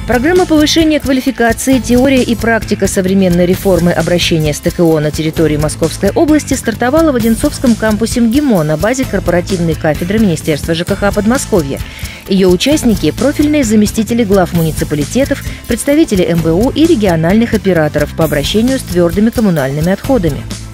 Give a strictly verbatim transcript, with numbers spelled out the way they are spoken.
Программа повышения квалификации, теория и практика современной реформы обращения с ТКО на территории Московской области стартовала в Одинцовском кампусе МГИМО на базе корпоративной кафедры Министерства ЖКХ Подмосковья. Ее участники – профильные заместители глав муниципалитетов, представители эм вэ у и региональных операторов по обращению с твердыми коммунальными отходами.